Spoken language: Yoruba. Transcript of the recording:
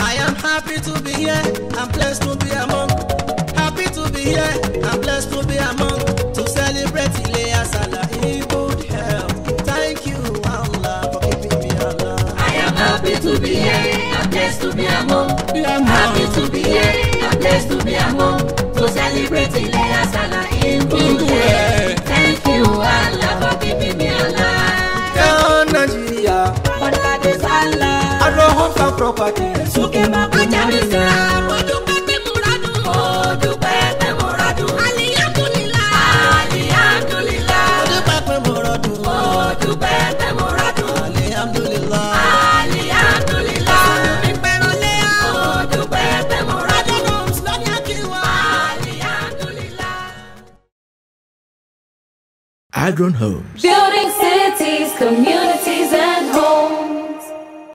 I am happy to be here. I'm blessed to be among. Happy to be here. I'm blessed to be among. To celebrate Ileya Salah in good health. Thank you, Allah, for keeping me alive. I am happy to be here. I'm blessed to be among. Happy to be here. I'm blessed to be among. To celebrate Ileya Salah in good health. Thank you, Allah, for keeping me alive. Yeah, Nigeria. Adronhomes and property. Suke makunyamisa. Odupe pe muradu. Odupe pe muradu. Alhamdulillah. Alhamdulillah. Odupe pe muradu. Odupe pe muradu. Alhamdulillah. Alhamdulillah. Odupe pe muradu. Alhamdulillah. Adronhomes. Building cities, communities,